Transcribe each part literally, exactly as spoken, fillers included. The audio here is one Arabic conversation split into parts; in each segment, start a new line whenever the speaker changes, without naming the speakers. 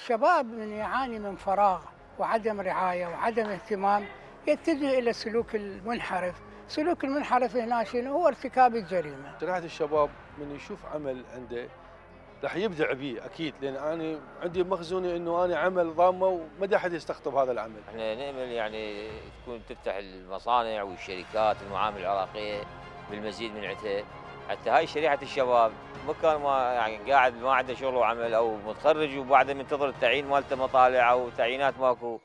الشباب من يعاني من فراغ وعدم رعاية وعدم اهتمام يتجه إلى السلوك المنحرف. سلوك المنحرف هنا شنو هو؟ ارتكاب الجريمة.
شريحة الشباب من يشوف عمل عنده راح يبدع به اكيد، لان انا عندي مخزوني انه انا عمل ضامه وما دا احد يستقطب هذا العمل.
احنا نامل يعني تكون تفتح المصانع والشركات المعامل العراقيه بالمزيد من عتها، حتى هاي شريحه الشباب مكان ما يعني قاعد ما عنده شغل وعمل او متخرج وبعده منتظر التعيين مالته مطالع او تعيينات ماكو.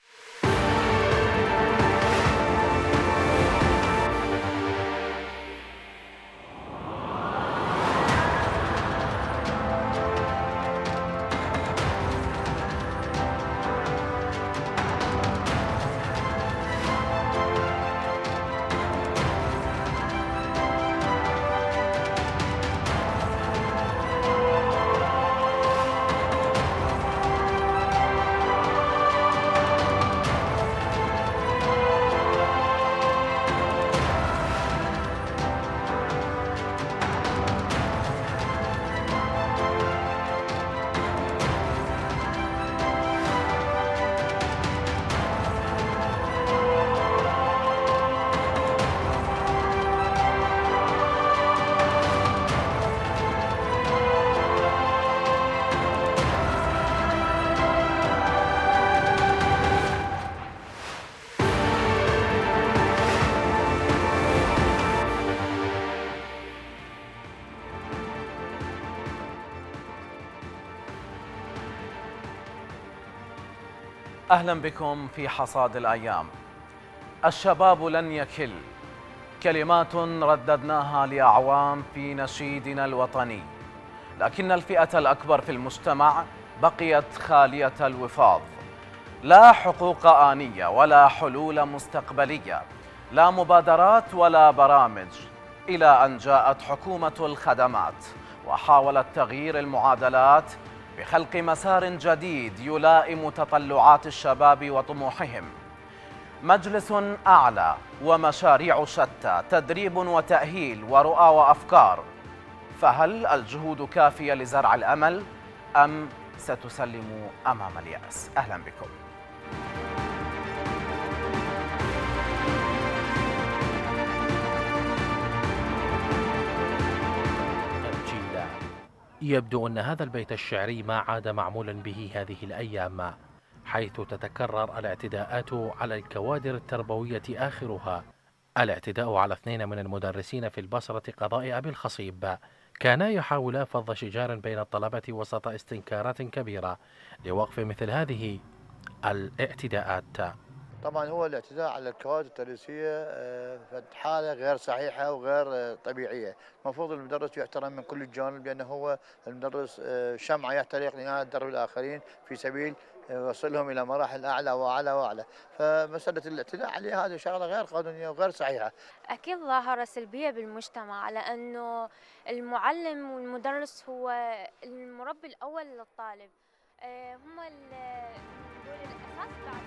أهلا بكم في حصاد الأيام. الشباب لن يكل، كلمات رددناها لأعوام في نشيدنا الوطني، لكن الفئة الأكبر في المجتمع بقيت خالية الوفاض. لا حقوق آنية ولا حلول مستقبلية، لا مبادرات ولا برامج، إلى أن جاءت حكومة الخدمات وحاولت تغيير المعادلات بخلق مسار جديد يلائم تطلعات الشباب وطموحهم. مجلس أعلى ومشاريع شتى، تدريب وتأهيل ورؤى وأفكار. فهل الجهود كافية لزرع الأمل أم ستسلم أمام اليأس؟ أهلا بكم.
يبدو أن هذا البيت الشعري ما عاد معمولا به هذه الأيام، حيث تتكرر الاعتداءات على الكوادر التربوية، آخرها الاعتداء على اثنين من المدرسين في البصرة قضاء أبي الخصيب، كانا يحاولا فض شجار بين الطلبة وسط استنكارات كبيرة لوقف مثل هذه الاعتداءات.
طبعا هو الاعتداء على الكوادر التدريسيه حاله غير صحيحه وغير طبيعيه، المفروض المدرس يحترم من كل الجوانب، لانه هو المدرس شمعه يحترق لنهايه درب الاخرين في سبيل وصلهم الى مراحل اعلى واعلى واعلى، فمساله الاعتداء عليه هذه شغله غير قانونيه وغير صحيحه.
اكيد ظاهره سلبيه بالمجتمع، لانه المعلم والمدرس هو المربي الاول للطالب، هم الاساس بعد.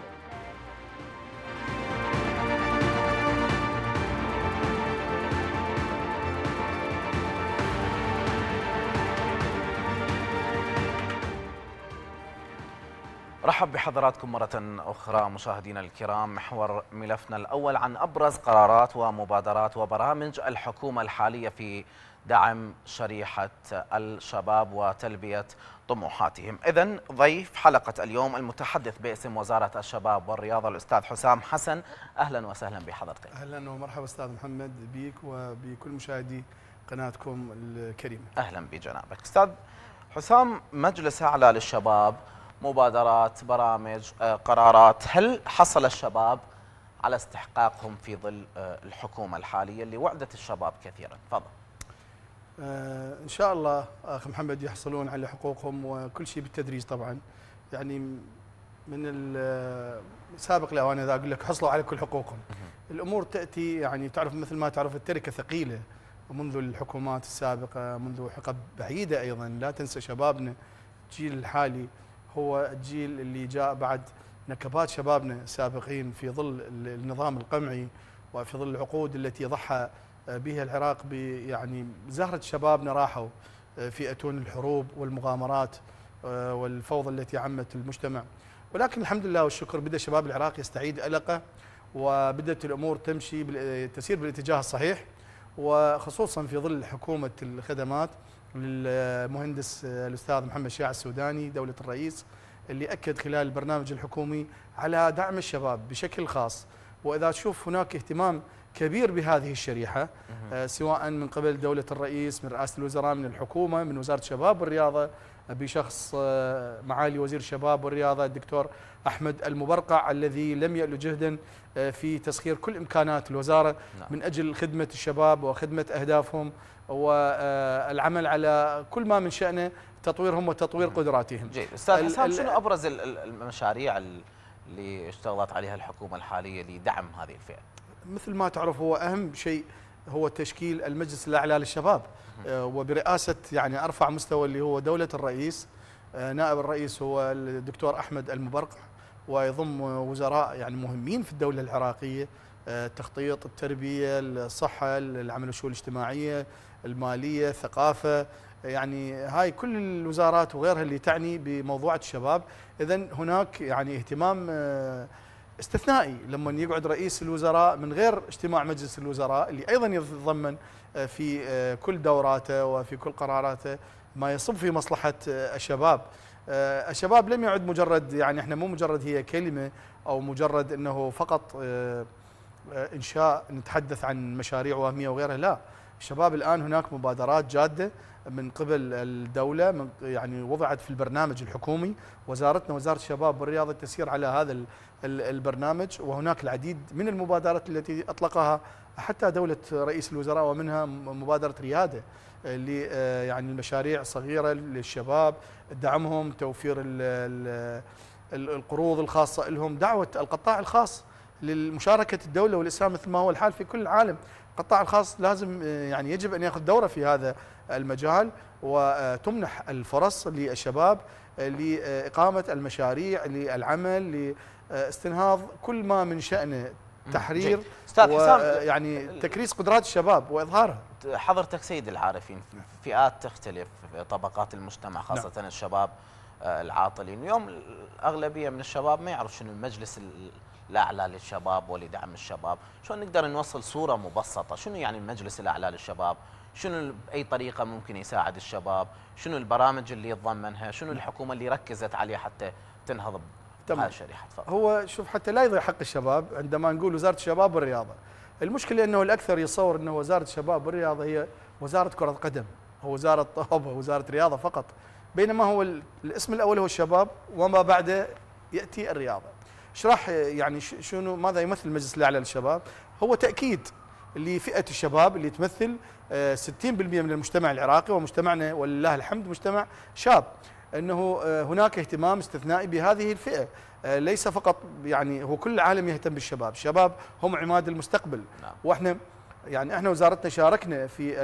رحب بحضراتكم مرة أخرى مشاهدينا الكرام. محور ملفنا الأول عن أبرز قرارات ومبادرات وبرامج الحكومة الحالية في دعم شريحة الشباب وتلبية طموحاتهم. إذن ضيف حلقة اليوم المتحدث باسم وزارة الشباب والرياضة الأستاذ حسام حسن. أهلا وسهلا بحضرتك.
أهلا ومرحبا أستاذ محمد بيك وبكل مشاهدي قناتكم الكريمة.
أهلا بجنابك أستاذ حسام. مجلس أعلى للشباب، مبادرات، برامج، قرارات، هل حصل الشباب على استحقاقهم في ظل الحكومة الحالية اللي وعدت الشباب كثيرا؟ تفضل.
آه إن شاء الله أخ محمد يحصلون على حقوقهم وكل شيء بالتدريج طبعا، يعني من سابق الأوان إذا أقول لك حصلوا على كل حقوقهم. الأمور تأتي يعني تعرف مثل ما تعرف التركة ثقيلة منذ الحكومات السابقة، منذ حقب بعيدة أيضا. لا تنسى شبابنا الجيل الحالي هو الجيل اللي جاء بعد نكبات شبابنا السابقين في ظل النظام القمعي وفي ظل العقود التي ضحى بها العراق ب يعني زهرة شبابنا راحوا في أتون الحروب والمغامرات والفوضى التي عمت المجتمع. ولكن الحمد لله والشكر بدأ الشباب العراقي يستعيد ألقه، وبدأت الأمور تمشي تسير بالاتجاه الصحيح، وخصوصا في ظل حكومة الخدمات للمهندس الأستاذ محمد شيع السوداني دولة الرئيس، اللي أكد خلال البرنامج الحكومي على دعم الشباب بشكل خاص. وإذا تشوف هناك اهتمام كبير بهذه الشريحة، آه سواء من قبل دولة الرئيس، من رئاسة الوزراء، من الحكومة، من وزارة الشباب والرياضة بشخص آه معالي وزير الشباب والرياضة الدكتور أحمد المبرقع، الذي لم يأل جهدا آه في تسخير كل إمكانات الوزارة من أجل خدمة الشباب وخدمة أهدافهم والعمل على كل ما من شأنه تطويرهم وتطوير قدراتهم.
جيد. أستاذ حسام، شنو أبرز المشاريع اللي اشتغلت عليها الحكومة الحالية لدعم هذه الفئة؟
مثل ما تعرف، هو أهم شيء هو تشكيل المجلس الأعلى للشباب، وبرئاسة يعني أرفع مستوى اللي هو دولة الرئيس. نائب الرئيس هو الدكتور أحمد المبرقع، ويضم وزراء يعني مهمين في الدولة العراقية: التخطيط، التربية، الصحة، العمل والشؤون الاجتماعية، المالية، الثقافة، يعني هاي كل الوزارات وغيرها اللي تعني بموضوعات الشباب. إذن هناك يعني اهتمام استثنائي لما يقعد رئيس الوزراء من غير اجتماع مجلس الوزراء، اللي أيضا يتضمن في كل دوراته وفي كل قراراته ما يصب في مصلحة الشباب. الشباب لم يعد مجرد، يعني احنا مو مجرد هي كلمة أو مجرد أنه فقط إنشاء نتحدث عن مشاريع وهمية وغيرها، لا. الشباب الآن هناك مبادرات جادة من قبل الدولة، من يعني وضعت في البرنامج الحكومي. وزارتنا وزارة الشباب والرياضة تسير على هذا البرنامج، وهناك العديد من المبادرات التي أطلقها حتى دولة رئيس الوزراء، ومنها مبادرة ريادة اللي يعني المشاريع صغيرة للشباب، دعمهم، توفير القروض الخاصة لهم، دعوة القطاع الخاص للمشاركة الدولة والإسهام مثل ما هو الحال في كل العالم. القطاع الخاص لازم يعني يجب أن يأخذ دورة في هذا المجال، وتمنح الفرص للشباب لإقامة المشاريع، للعمل، لاستنهاض كل ما من شأنه تحرير ويعني تكريس قدرات الشباب وإظهارها.
حضرتك سيد العارفين، فئات تختلف في طبقات المجتمع، خاصة نعم. الشباب العاطلين. اليوم الأغلبية من الشباب ما يعرف شنو المجلس الأعلى للشباب ولدعم الشباب. شلون نقدر نوصل صورة مبسطة؟ شنو يعني المجلس الأعلى للشباب؟ شنو بأي طريقة ممكن يساعد الشباب؟ شنو البرامج اللي يتضمنها؟ شنو الحكومة اللي ركزت عليها حتى تنهض بهذه الشريحة؟
هو شوف، حتى لا يضيع حق الشباب عندما نقول وزارة الشباب والرياضة، المشكلة أنه الأكثر يصور أنه وزارة الشباب والرياضة هي وزارة كرة قدم أو وزارة طابة، وزارة رياضة فقط، بينما هو الاسم الأول هو الشباب وما بعده يأتي الرياضة. اشرح يعني شنو ماذا يمثل المجلس الأعلى للشباب؟ هو تأكيد لفئة الشباب اللي تمثل ستين بالمئة من المجتمع العراقي، ومجتمعنا ولله الحمد مجتمع شاب، أنه هناك اهتمام استثنائي بهذه الفئة. ليس فقط يعني هو كل العالم يهتم بالشباب، الشباب هم عماد المستقبل. نعم. واحنا يعني احنا وزارتنا شاركنا في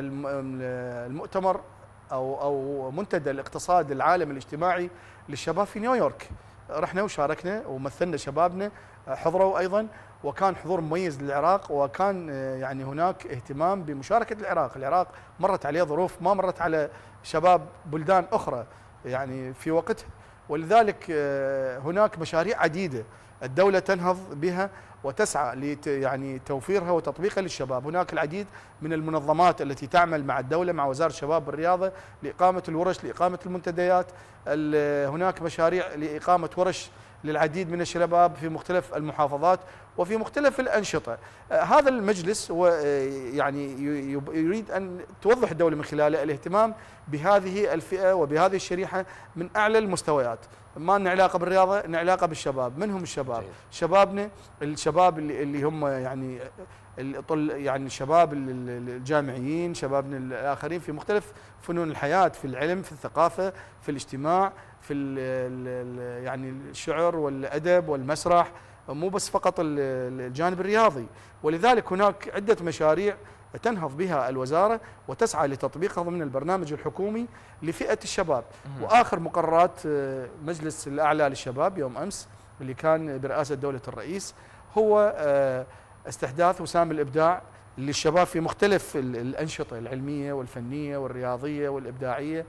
المؤتمر او او منتدى الاقتصاد العالمي الاجتماعي للشباب في نيويورك، رحنا وشاركنا ومثلنا شبابنا، حضروا ايضا، وكان حضور مميز للعراق، وكان يعني هناك اهتمام بمشاركه العراق. العراق مرت عليه ظروف ما مرت على شباب بلدان اخرى يعني في وقتها، ولذلك هناك مشاريع عديده الدوله تنهض بها وتسعى ل يعني توفيرها وتطبيقها للشباب. هناك العديد من المنظمات التي تعمل مع الدوله، مع وزاره الشباب والرياضه، لاقامه الورش، لاقامه المنتديات. هناك مشاريع لاقامه ورش للعديد من الشباب في مختلف المحافظات وفي مختلف الأنشطة. هذا المجلس هو يعني يريد أن توضح الدولة من خلاله الاهتمام بهذه الفئة وبهذه الشريحة من أعلى المستويات. ما لنا علاقة بالرياضة، لنا علاقة بالشباب. من هم الشباب؟ شبابنا الشباب اللي, اللي هم يعني يعني الشباب الجامعيين، شبابنا الآخرين في مختلف فنون الحياة، في العلم، في الثقافة، في الاجتماع، في ال يعني الشعر والأدب والمسرح، مو بس فقط الجانب الرياضي. ولذلك هناك عدة مشاريع تنهض بها الوزارة وتسعى لتطبيقها ضمن البرنامج الحكومي لفئة الشباب. وآخر مقررات مجلس الأعلى للشباب يوم أمس اللي كان برئاسة دولة الرئيس هو استحداث وسام الإبداع للشباب في مختلف الأنشطة العلمية والفنية والرياضية والإبداعية،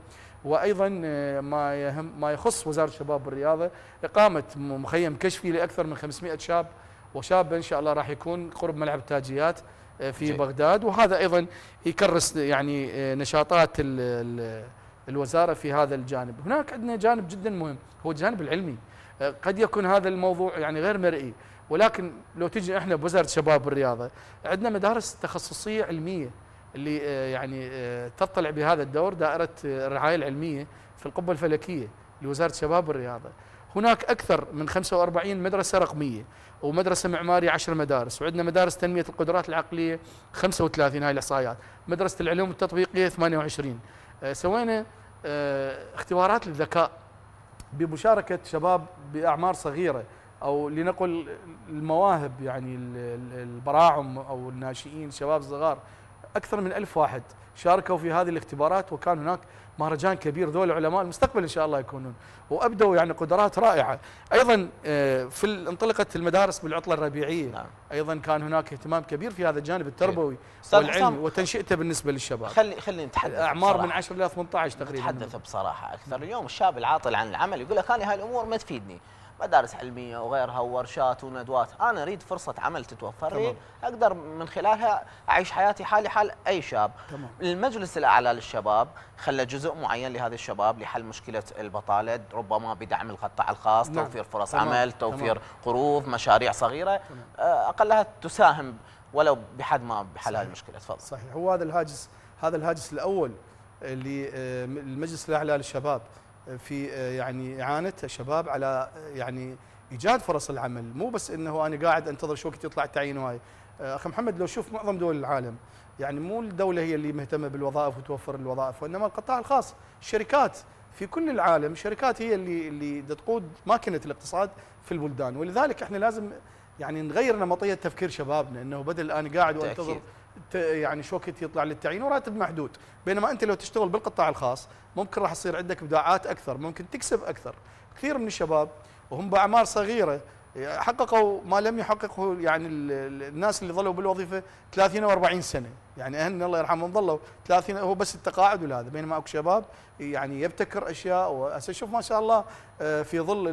وايضا ما يهم ما يخص وزاره الشباب والرياضه اقامه مخيم كشفي لاكثر من خمسمئة شاب وشابه ان شاء الله راح يكون قرب ملعب التاجيات في جي. بغداد، وهذا ايضا يكرس يعني نشاطات ال ال الوزاره في هذا الجانب. هناك عندنا جانب جدا مهم هو الجانب العلمي. قد يكون هذا الموضوع يعني غير مرئي، ولكن لو تجي احنا بوزاره الشباب والرياضه عندنا مدارس تخصصيه علميه اللي يعني تطلع بهذا الدور دائره الرعايه العلميه في القبه الفلكيه لوزاره الشباب والرياضه. هناك اكثر من خمسة وأربعين مدرسه رقميه ومدرسه معماريه عشر مدارس، وعندنا مدارس تنميه القدرات العقليه خمسة وثلاثين، هاي الاحصائيات، مدرسه العلوم التطبيقيه ثمانية وعشرين. سوينا اختبارات للذكاء بمشاركه شباب باعمار صغيره او لنقل المواهب، يعني البراعم او الناشئين شباب صغار، اكثر من ألف واحد شاركوا في هذه الاختبارات، وكان هناك مهرجان كبير. ذول علماء المستقبل ان شاء الله يكونون، وابدوا يعني قدرات رائعه. ايضا في انطلقت المدارس بالعطله الربيعيه، نعم. ايضا كان هناك اهتمام كبير في هذا الجانب التربوي والعلمي وتنشئته بالنسبه للشباب.
خلي خلينا نتحدث
اعمار من عشرة الى ثمانية عشر تقريبا.
نتحدث بصراحه اكثر. اليوم الشاب العاطل عن العمل يقول لك انا هاي الامور ما تفيدني، مدارس علميه وغيرها وورشات وندوات، انا اريد فرصه عمل تتوفر لي اقدر من خلالها اعيش حياتي حالي حال اي شاب. تمام. المجلس الاعلى للشباب خلى جزء معين لهذه الشباب لحل مشكله البطاله، ربما بدعم القطاع الخاص، نعم. توفير فرص تمام. عمل، توفير تمام. قروض، مشاريع صغيره تمام. اقلها تساهم ولو بحد ما بحل هذه المشكله. تفضل.
صحيح، هو هذا الهاجس هذا الهاجس الاول للمجلس الاعلى للشباب في يعني إعانة الشباب على يعني إيجاد فرص العمل، مو بس إنه أنا قاعد أنتظر شو وقت يطلع التعيين. وهاي أخي محمد لو شوف معظم دول العالم يعني مو الدولة هي اللي مهتمة بالوظائف وتوفر الوظائف، وإنما القطاع الخاص، الشركات في كل العالم، الشركات هي اللي اللي تقود ماكينة الاقتصاد في البلدان. ولذلك احنا لازم يعني نغير نمطية تفكير شبابنا، إنه بدل أنا قاعد وأنتظر يعني شو وقت يطلع للتعيين وراتب محدود، بينما انت لو تشتغل بالقطاع الخاص ممكن راح يصير عندك ابداعات اكثر، ممكن تكسب اكثر. كثير من الشباب وهم باعمار صغيره حققوا ما لم يحققه يعني الناس اللي ظلوا بالوظيفه ثلاثين وأربعين سنه، يعني اهلنا الله يرحمهم ظلوا ثلاثين، هو بس التقاعد ولا هذا، بينما اكو شباب يعني يبتكر اشياء. وهسه شوف ما شاء الله في ظل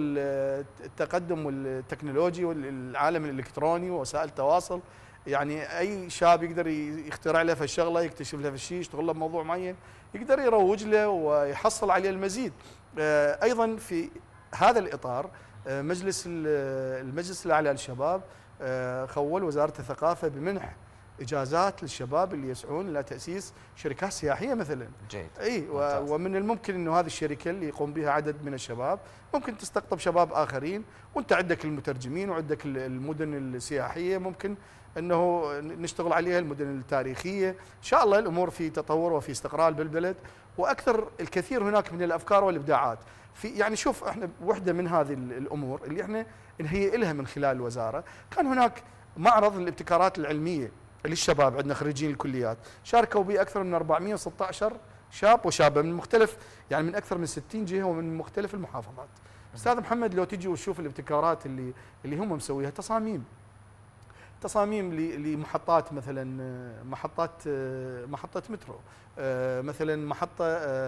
التقدم والتكنولوجي والعالم الالكتروني ووسائل التواصل، يعني اي شاب يقدر يخترع له في الشغله، يكتشف له في الشيء، يشتغل له بموضوع معين، يقدر يروج له ويحصل عليه المزيد. ايضا في هذا الاطار مجلس المجلس الاعلى للشباب خول وزاره الثقافه بمنح اجازات للشباب اللي يسعون الى تاسيس شركات سياحيه مثلا.
جيد.
اي ومن الممكن انه هذه الشركه اللي يقوم بها عدد من الشباب ممكن تستقطب شباب اخرين، وانت عندك المترجمين وعندك المدن السياحيه ممكن انه نشتغل عليها، المدن التاريخيه، ان شاء الله الامور في تطور وفي استقرار بالبلد، واكثر الكثير هناك من الافكار والابداعات. في يعني شوف احنا وحده من هذه الامور اللي احنا نهيئ لها من خلال الوزاره، كان هناك معرض الابتكارات العلميه للشباب، عندنا خريجين الكليات شاركوا به اكثر من أربعمئة وستة عشر شاب وشابه من مختلف يعني من اكثر من ستين جهه ومن مختلف المحافظات. استاذ محمد لو تجي وتشوف الابتكارات اللي اللي هم مسويها، تصاميم تصاميم لمحطات، مثلا محطات محطه مترو، مثلا محطه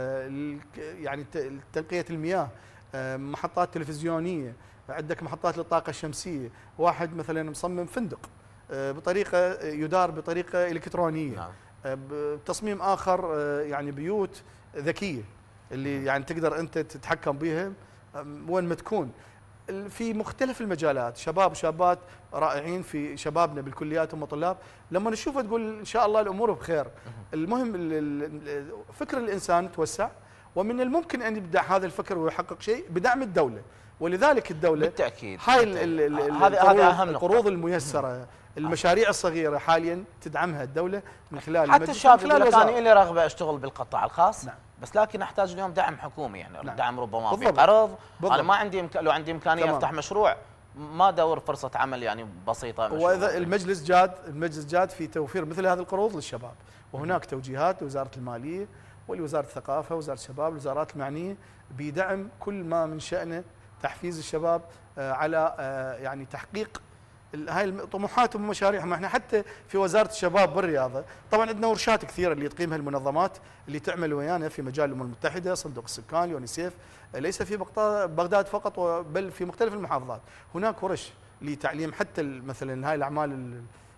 يعني تنقيه المياه، محطات تلفزيونيه، عندك محطات للطاقه الشمسيه، واحد مثلا مصمم فندق بطريقه يدار بطريقه الكترونيه. نعم. تصميم اخر يعني بيوت ذكيه اللي يعني تقدر انت تتحكم بها وين ما تكون، في مختلف المجالات. شباب وشابات رائعين في شبابنا بالكليات هم طلاب، لما نشوفه تقول ان شاء الله الامور بخير. المهم فكر الانسان توسع، ومن الممكن ان يبدع هذا الفكر ويحقق شيء بدعم الدوله، ولذلك الدوله
بالتاكيد
هاي
هذا اهم
القروض الميسره، المشاريع الصغيره حاليا تدعمها الدوله من خلال
حتى الشاب يقول لك انا لي رغبه اشتغل بالقطاع الخاص. نعم. بس لكن احتاج اليوم دعم حكومي، يعني نعم. دعم ربما في قرض. انا ما عندي مك... لو عندي امكانيه تمام. افتح مشروع، ما ادور فرصه عمل يعني بسيطه.
واذا المجلس جاد المجلس جاد في توفير مثل هذه القروض للشباب، وهناك توجيهات لوزاره الماليه ولوزاره الثقافه ووزاره الشباب الوزارات المعنيه بدعم كل ما من شانه تحفيز الشباب على يعني تحقيق هاي طموحاتهم ومشاريعهم. احنا حتى في وزاره الشباب والرياضه طبعا عندنا ورشات كثيره اللي تقيمها المنظمات اللي تعمل ويانا في مجال الامم المتحده، صندوق السكان، يونيسيف، ليس في بغداد فقط بل في مختلف المحافظات. هناك ورش لتعليم حتى مثلا هاي الاعمال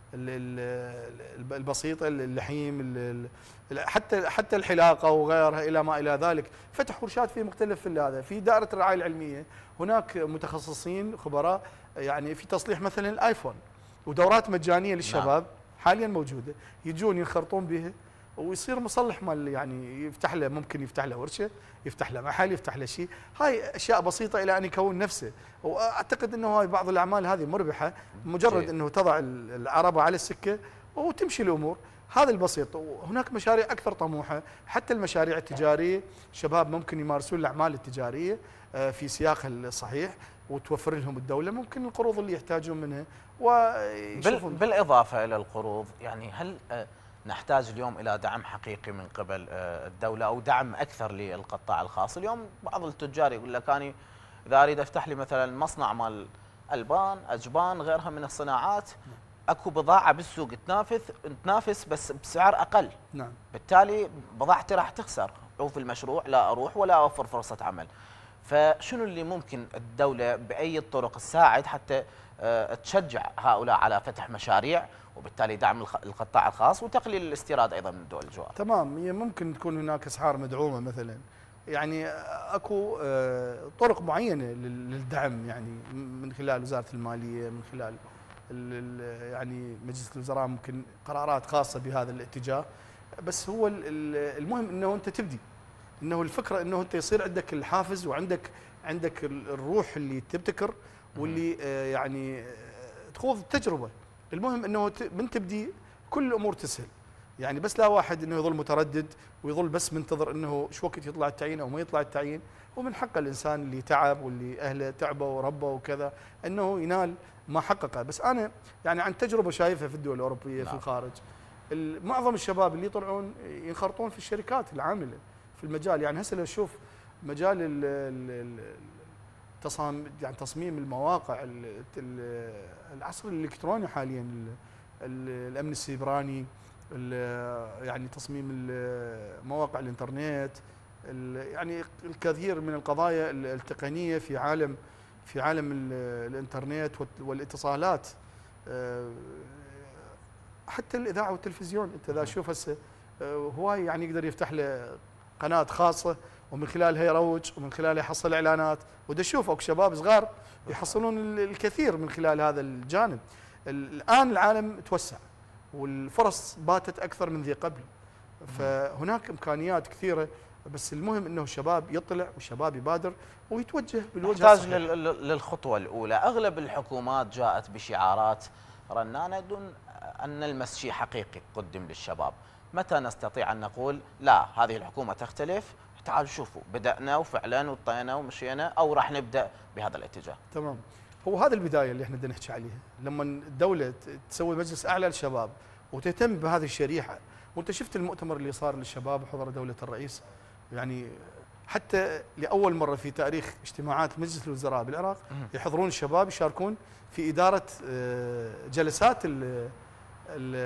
البسيطه، اللحيم، حتى حتى الحلاقه وغيرها الى ما الى ذلك. فتح ورشات في مختلف هذا. في دائره الرعايه العلميه هناك متخصصين خبراء يعني في تصليح مثلا الايفون، ودورات مجانيه للشباب نعم. حاليا موجوده، يجون ينخرطون بها ويصير مصلح مال يعني يفتح له، ممكن يفتح له ورشه، يفتح له محل، يفتح له شيء. هاي اشياء بسيطه الى ان يكون نفسه. واعتقد انه هاي بعض الاعمال هذه مربحه، مجرد جي. انه تضع العربه على السكه وتمشي الامور. هذا البسيط. وهناك مشاريع اكثر طموحه، حتى المشاريع التجاريه، شباب ممكن يمارسون الاعمال التجاريه في سياقها الصحيح وتوفر لهم الدوله ممكن القروض اللي يحتاجون منها.
ويشوفون بالاضافه الى القروض، يعني هل نحتاج اليوم الى دعم حقيقي من قبل الدوله او دعم اكثر للقطاع الخاص؟ اليوم بعض التجار يقول لك انا اذا اريد افتح لي مثلا مصنع مال البان، اجبان، غيرها من الصناعات، اكو بضاعه بالسوق تنافس تنافس بس بسعر اقل.
نعم. بالتالي
بضاعتي راح تخسر، او في المشروع لا اروح ولا اوفر فرصه عمل. فشنو اللي ممكن الدوله باي الطرق تساعد حتى تشجع هؤلاء على فتح مشاريع وبالتالي دعم القطاع الخاص وتقليل الاستيراد ايضا من الدول الجوار؟
تمام. هي ممكن تكون هناك اسعار مدعومه مثلا، يعني اكو طرق معينه للدعم، يعني من خلال وزاره الماليه، من خلال يعني مجلس الوزراء، ممكن قرارات خاصه بهذا الاتجاه. بس هو المهم انه انت تبدي، انه الفكره انه انت يصير عندك الحافز وعندك عندك الروح اللي تبتكر واللي يعني تخوض التجربه. المهم انه من تبدي كل الامور تسهل، يعني بس لا واحد انه يظل متردد ويظل بس منتظر انه شو وقت يطلع التعيين او ما يطلع التعيين. ومن حق الانسان اللي تعب واللي اهله تعبوا وربوا وكذا انه ينال ما حققه. بس انا يعني عن تجربه شايفها في الدول الاوروبيه في الخارج، معظم الشباب اللي يطلعون ينخرطون في الشركات العامله في المجال. يعني هسه لو اشوف مجال التصاميم، يعني تصميم المواقع، العصر الالكتروني حاليا، الامن السيبراني، يعني تصميم مواقع الانترنت، يعني الكثير من القضايا التقنيه في عالم في عالم الانترنت والاتصالات، حتى الاذاعه والتلفزيون. انت اذا تشوف هسه هواي يعني يقدر يفتح له قناه خاصه ومن خلالها يروج ومن خلالها يحصل اعلانات. ودا شوف اكو شباب صغار يحصلون الكثير من خلال هذا الجانب. الان العالم توسع والفرص باتت اكثر من ذي قبل، فهناك امكانيات كثيره. بس المهم انه الشباب يطلع والشباب يبادر ويتوجه بالوجهه
الصحيحه. نحتاج للخطوه الاولى. اغلب الحكومات جاءت بشعارات رنانه دون ان نلمس شيء حقيقي قدم للشباب. متى نستطيع ان نقول لا هذه الحكومه تختلف، تعالوا شوفوا بدانا وفعلا وطينا ومشينا، او راح نبدا بهذا الاتجاه؟
تمام. هو هذا البدايه اللي احنا بدنا نحكي عليها، لما الدوله تسوي مجلس اعلى للشباب وتهتم بهذه الشريحه. وانت شفت المؤتمر اللي صار للشباب وحضر دوله الرئيس، يعني حتى لاول مره في تاريخ اجتماعات مجلس الوزراء بالعراق يحضرون الشباب يشاركون في اداره جلسات ال ال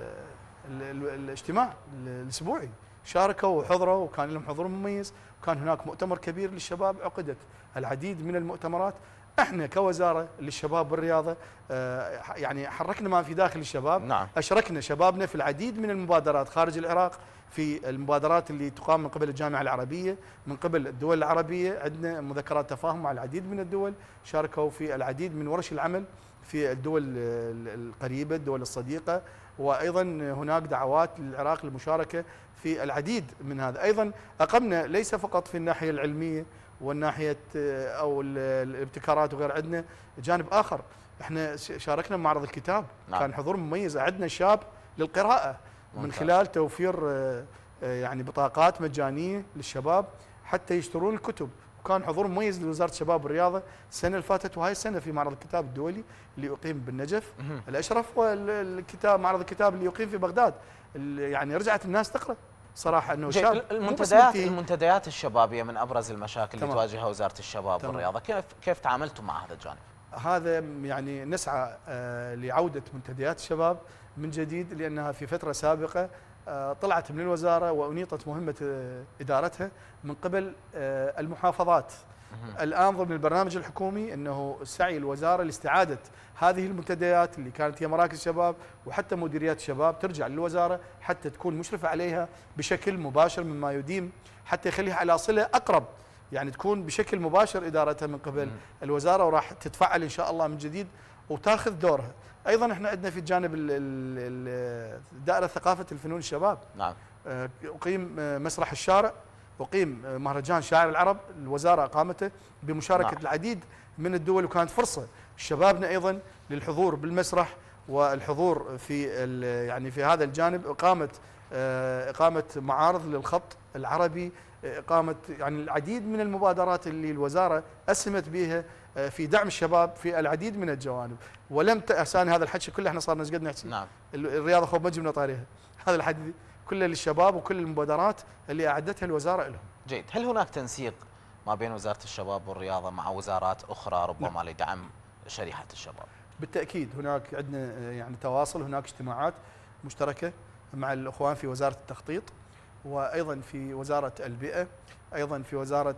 ال الاجتماع الاسبوعي. شاركوا وحضروا وكان لهم حضور مميز، وكان هناك مؤتمر كبير للشباب. عقدت العديد من المؤتمرات. احنا كوزاره للشباب والرياضه يعني حركنا ما في داخل الشباب.
نعم.
اشركنا شبابنا في العديد من المبادرات خارج العراق، في المبادرات اللي تقام من قبل الجامعه العربيه، من قبل الدول العربيه. عندنا مذكرات تفاهم مع العديد من الدول، شاركوا في العديد من ورش العمل في الدول القريبه، الدول الصديقه. وايضا هناك دعوات للعراق للمشاركه في العديد من هذا. ايضا اقمنا ليس فقط في الناحيه العلميه والناحيه او الابتكارات وغير، عندنا جانب اخر. احنا شاركنا بمعرض الكتاب. نعم. كان حضور مميز. عندنا شاب للقراءه من ممتاز. خلال توفير يعني بطاقات مجانيه للشباب حتى يشترون الكتب. وكان حضور مميز لوزاره الشباب والرياضه السنه اللي فاتت وهاي السنه في معرض الكتاب الدولي اللي يقيم بالنجف الاشرف، والكتاب معرض الكتاب اللي يقيم في بغداد. يعني رجعت الناس تقرا صراحه انه شاب.
المنتديات المنتديات الشبابيه من ابرز المشاكل اللي تواجهها وزاره الشباب تمام. والرياضه، كيف كيف تعاملتوا مع هذا الجانب؟
هذا يعني نسعى لعودة منتديات الشباب من جديد، لأنها في فترة سابقة طلعت من الوزارة وأنيطت مهمة إدارتها من قبل المحافظات. الآن ضمن البرنامج الحكومي أنه سعي الوزارة لاستعادة هذه المنتديات اللي كانت هي مراكز الشباب وحتى مديريات الشباب ترجع للوزارة حتى تكون مشرفة عليها بشكل مباشر، مما يديم حتى يخليها على صلة أقرب، يعني تكون بشكل مباشر إدارتها من قبل الوزارة، وراح تتفعل إن شاء الله من جديد وتاخذ دورها. أيضا احنا عندنا في جانب دائرة ثقافة الفنون الشباب، نعم، أقيم مسرح الشارع، أقيم مهرجان شاعر العرب، الوزارة أقامته بمشاركة نعم. العديد من الدول، وكانت فرصة شبابنا أيضا للحضور بالمسرح والحضور في يعني في هذا الجانب. إقامة إقامة معارض للخط العربي، إقامة يعني العديد من المبادرات اللي الوزارة أسهمت بها في دعم الشباب في العديد من الجوانب. ولم تأساني هذا الحكي كله، احنا صارنا ايش قد نحكي؟ نعم. الرياضة خوف ما جبنا طاريها، هذا الحديث كله للشباب وكل المبادرات اللي أعدتها الوزارة لهم.
جيد. هل هناك تنسيق ما بين وزارة الشباب والرياضة مع وزارات أخرى ربما نعم. لدعم شريحة الشباب؟
بالتأكيد هناك عندنا يعني تواصل، هناك اجتماعات مشتركة مع الأخوان في وزارة التخطيط، وأيضا في وزارة البيئة، أيضا في وزارة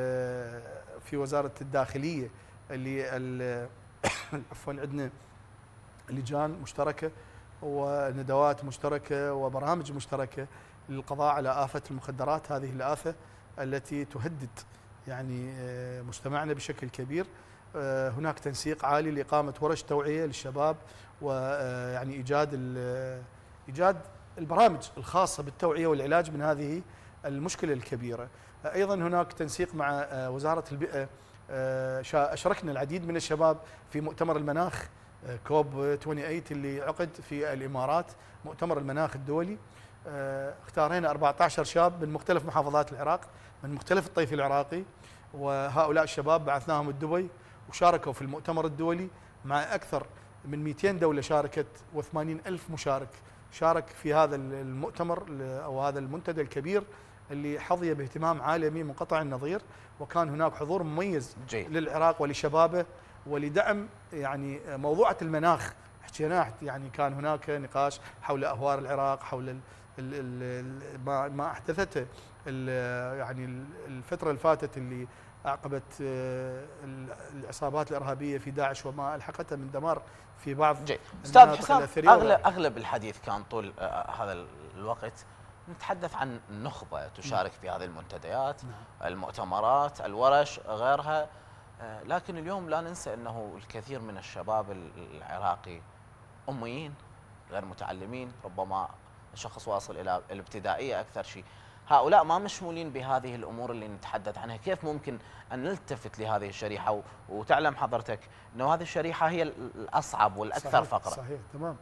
في وزارة الداخلية اللي عفوا عندنا لجان مشتركة وندوات مشتركة وبرامج مشتركة للقضاء على آفة المخدرات، هذه الآفة التي تهدد يعني مجتمعنا بشكل كبير. هناك تنسيق عالي لإقامة ورش توعية للشباب، ويعني إيجاد إيجاد البرامج الخاصة بالتوعية والعلاج من هذه المشكلة الكبيرة. أيضا هناك تنسيق مع وزارة البيئة، أشركنا العديد من الشباب في مؤتمر المناخ كوب ثمانية وعشرين اللي عقد في الإمارات، مؤتمر المناخ الدولي. اختارينا أربعة عشر شاب من مختلف محافظات العراق، من مختلف الطيف العراقي، وهؤلاء الشباب بعثناهم دبي وشاركوا في المؤتمر الدولي مع أكثر من مئتين دولة شاركت وثمانين ألف مشارك شارك في هذا المؤتمر أو هذا المنتدى الكبير اللي حظي باهتمام عالمي منقطع النظير. وكان هناك حضور مميز جي. للعراق ولشبابه ولدعم يعني موضوعة المناخ. حكينا يعني كان هناك نقاش حول أهوار العراق، حول ال ال ال ما, ما أحدثته يعني الفترة اللي فاتت اللي أعقبت العصابات الإرهابية في داعش وما ألحقتها من دمار في بعض.
أستاذ حسام، أغلب, أغلب الحديث كان طول هذا الوقت نتحدث عن نخبة تشارك في هذه المنتديات، المؤتمرات، الورش، غيرها، لكن اليوم لا ننسى أنه الكثير من الشباب العراقي أميين غير متعلمين، ربما شخص واصل إلى الابتدائية أكثر شيء. هؤلاء ما مشمولين بهذه الأمور اللي نتحدث عنها. كيف ممكن أن نلتفت لهذه الشريحة؟ وتعلم حضرتك أنه هذه الشريحة هي الأصعب والأكثر
صحيح
فقرا.
صحيح تمام.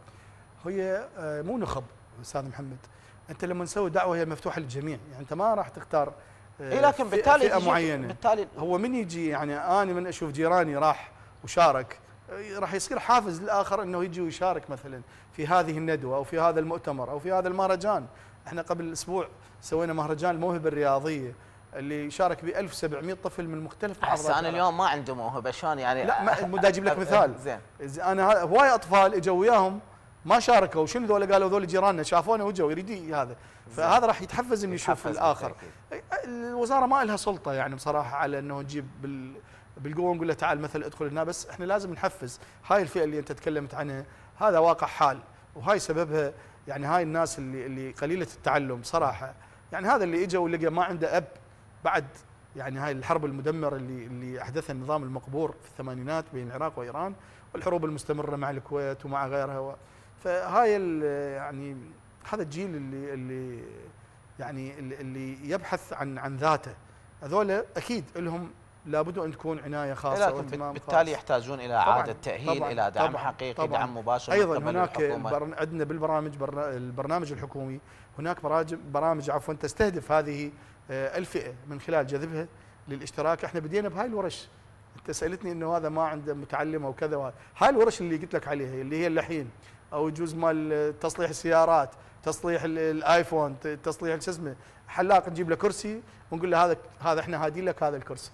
هي مو نخب أستاذ محمد، أنت لما نسوي دعوة هي مفتوحة للجميع، يعني أنت ما راح تختار
إيه، لكن بالتالي
فئة معينة.
بالتالي
هو من يجي يعني أنا من أشوف جيراني راح وشارك، راح يصير حافز للآخر أنه يجي ويشارك مثلا في هذه الندوة أو في هذا المؤتمر أو في هذا المهرجان. احنا قبل أسبوع سوينا مهرجان الموهبة الرياضية اللي شارك ب ألف وسبعمئة طفل من مختلف محافظات.
أنا اليوم ما عنده موهبة، شلون يعني؟
لا ما أجيب لك مثال.
زين.
أنا هواي أطفال إجوا وياهم ما شاركوا، شنو ذولا؟ قالوا ذول جيراننا شافونا وجوا يريد هذا، فهذا راح يتحفز انه يشوف الاخر. الوزاره ما لها سلطه يعني بصراحه على انه نجيب بال بالقوه نقول له تعال مثل ادخل هنا، بس احنا لازم نحفز هاي الفئه اللي انت تكلمت عنها. هذا واقع حال، وهاي سببها يعني هاي الناس اللي اللي قليله التعلم صراحه. يعني هذا اللي اجى ولقى ما عنده اب بعد يعني هاي الحرب المدمره اللي اللي احدثها النظام المقبور في الثمانينات بين العراق وايران، والحروب المستمره مع الكويت ومع غيرها. فهاي يعني هذا الجيل اللي اللي يعني اللي يبحث عن عن ذاته، هذول اكيد لهم لابد ان تكون عنايه خاصه واهتمام
بالتالي خاص. يحتاجون الى اعاده تاهيل،
طبعاً
الى دعم
طبعاً
حقيقي،
طبعاً
دعم مباشر.
ايضا هناك عندنا بالبرامج البرنامج الحكومي هناك برامج برامج عفوا تستهدف هذه الفئه من خلال جذبها للاشتراك. احنا بدينا بهاي الورش، انت سالتني انه هذا ما عنده متعلم او كذا، هاي الورش اللي قلت لك عليها اللي هي اللحين او يجوز مال تصليح السيارات، تصليح الايفون، تصليح شو اسمه، حلاق نجيب له كرسي ونقول له هذا هذا احنا هادين لك هذا الكرسي،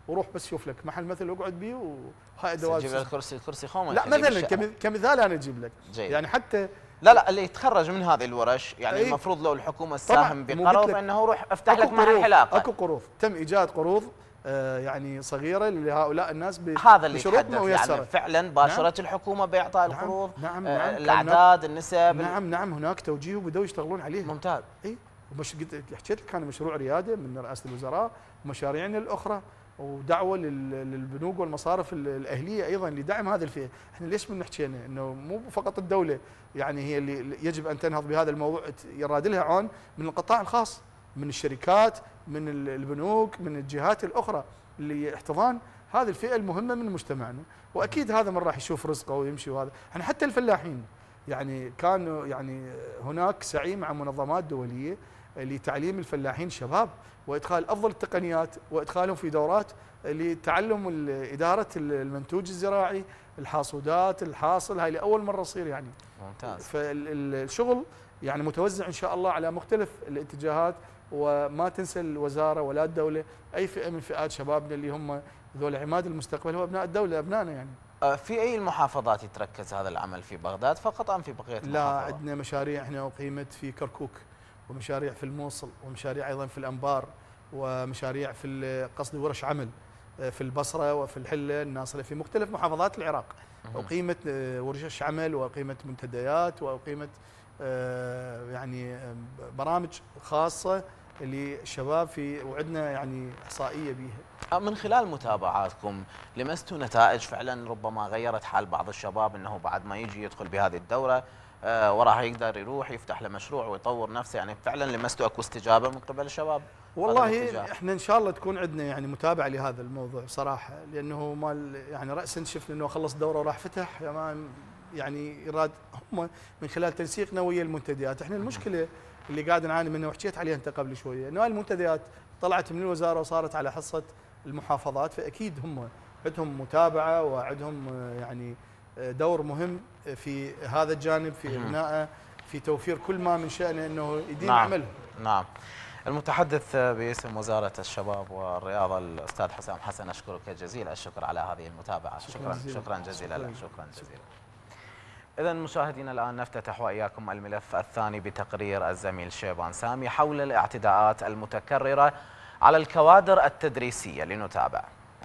وروح بس شوف لك محل مثل اقعد بيه وهاي
تجيب
ادوات.
له الكرسي الكرسي خومه.
لا مثلا كمثال انا اجيب لك
جيد.
يعني حتى
لا لا اللي يتخرج من هذه الورش يعني
أي.
المفروض لو الحكومه تساهم
مو
بقرض
قلت لك
انه روح افتح
أكو
لك محل
قروض-
حلاقه.
اكو قروض تم ايجاد قروض آه، يعني صغيره لهؤلاء الناس ب-
هذا اللي
بشروط
يتحدث
ميسره.
يعني فعلا باشرت الحكومه باعطاء
نعم،
القروض.
نعم،
آه،
نعم، كان
الاعداد النسب.
نعم نعم هناك توجيه وبداوا يشتغلون عليه.
ممتاز.
اي ومش قلت حكيت لك كان مشروع رياده من رئاسه الوزراء ومشاريعنا الاخرى ودعوه لل- للبنوك والمصارف ال- الاهليه ايضا لدعم هذه الفئه. احنا ليش من حكينا انه مو فقط الدوله يعني هي اللي يجب ان تنهض بهذا الموضوع، يراد لها عون من القطاع الخاص، من الشركات، من ال- البنوك، من الجهات الاخرى اللي احتضان هذه الفئه المهمه من مجتمعنا، واكيد هذا من راح يشوف رزقه ويمشي. وهذا احنا حتى الفلاحين يعني كانوا يعني هناك سعي مع منظمات دوليه لتعليم الفلاحين الشباب وادخال افضل التقنيات وادخالهم في دورات لتعلم ال- اداره المنتوج الزراعي، الحاصدات، الحاصل، هاي لاول مره تصير يعني.
ممتاز.
فالشغل يعني متوزع ان شاء الله على مختلف الاتجاهات، وما تنسى الوزاره ولا الدوله اي فئه من فئات شبابنا اللي هم ذول عماد المستقبل، هو ابناء الدوله ابنائنا يعني.
آه، في اي المحافظات يتركز هذا العمل؟ في بغداد فقط ام في بقيه المحافظات؟
لا عندنا مشاريع احنا اقيمت في كركوك، ومشاريع في الموصل، ومشاريع ايضا في الانبار، ومشاريع في قصدي ورش عمل في البصره وفي الحله الناصره في مختلف محافظات العراق. اقيمت ورش عمل واقيمت منتديات واقيمت يعني برامج خاصه للشباب في، وعندنا يعني احصائيه بها.
من خلال متابعاتكم لمستوا نتائج فعلا ربما غيرت حال بعض الشباب انه بعد ما يجي يدخل بهذه الدوره آه وراح يقدر يروح يفتح له مشروع ويطور نفسه؟ يعني فعلا لمستوا اكو استجابه من قبل الشباب؟
والله احنا ان شاء الله تكون عندنا يعني متابعه لهذا الموضوع صراحه، لانه مال يعني راسا شفنا انه خلص دوره وراح فتح يعني يراد هم من خلال تنسيقنا ويا المنتديات. احنا المشكله اللي قاعد نعاني منها وحكيت عليها انت قبل شويه انه المنتديات طلعت من الوزاره وصارت على حصه المحافظات، فاكيد هم عندهم متابعه وعندهم يعني دور مهم في هذا الجانب في ابنائه، في توفير كل ما من شأنه انه يدين
نعم.
عمله.
نعم. المتحدث باسم وزاره الشباب والرياضه الاستاذ حسام حسن، اشكرك جزيل الشكر على هذه المتابعه. شكرا
جزيلا.
شكرا جزيلا لك. شكرا جزيلا. إذا مشاهدينا الآن نفتتح وإياكم الملف الثاني بتقرير الزميل شيبان سامي حول الاعتداءات المتكررة على الكوادر التدريسية. لنتابع.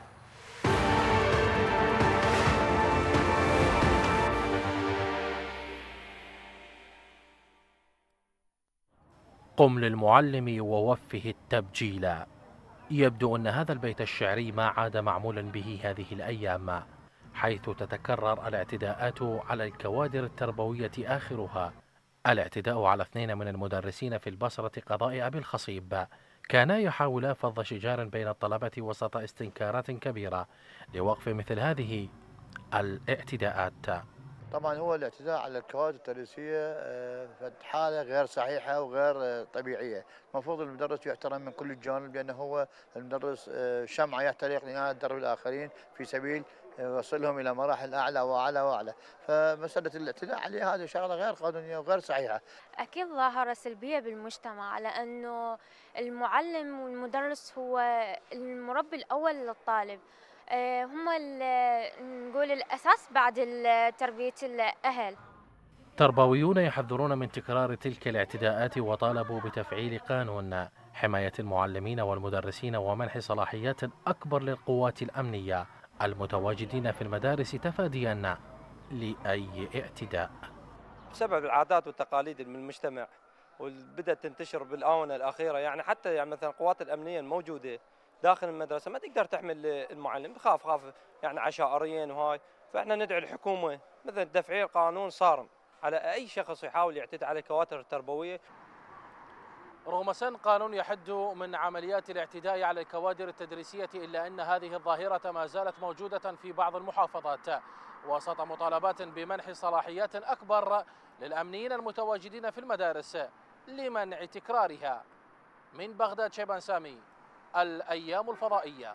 قم للمعلم ووفه التبجيل. يبدو أن هذا البيت الشعري ما عاد معمولا به هذه الأيام، حيث تتكرر الاعتداءات على الكوادر التربوية آخرها الاعتداء على اثنين من المدرسين في البصرة قضاء أبي الخصيب، كانا يحاولا فض شجار بين الطلبة وسط استنكارات كبيرة لوقف مثل هذه الاعتداءات.
طبعا هو الاعتداء على الكوادر التدريسيه في حاله غير صحيحه وغير طبيعيه، المفروض المدرس يحترم من كل الجوانب، لانه هو المدرس شمعه يحترق لإعادة درب الاخرين في سبيل يوصلهم الى مراحل اعلى واعلى واعلى، فمساله الاعتداء عليه هذه شغله غير قانونيه وغير صحيحه.
اكيد ظاهره سلبيه بالمجتمع، لانه المعلم والمدرس هو المربي الاول للطالب، هم نقول الأساس بعد تربية الأهل.
تربويون يحذرون من تكرار تلك الاعتداءات وطالبوا بتفعيل قانون حماية المعلمين والمدرسين ومنح صلاحيات أكبر للقوات الأمنية المتواجدين في المدارس تفاديا لأي اعتداء.
بسبب العادات والتقاليد من المجتمع وبدأت تنتشر بالآونة الأخيرة، يعني حتى يعني مثلا القوات الأمنية الموجودة داخل المدرسه ما تقدر تحمل المعلم، تخاف خاف يعني عشائريا وهاي، فاحنا ندعو الحكومه مثلا تفعيل قانون صارم على اي شخص يحاول يعتدي على الكوادر التربويه.
رغم سن قانون يحد من عمليات الاعتداء على الكوادر التدريسيه، الا ان هذه الظاهره ما زالت موجوده في بعض المحافظات وسط مطالبات بمنح صلاحيات اكبر للامنيين المتواجدين في المدارس لمنع تكرارها. من بغداد شيبان سامي، الأيام الفضائية.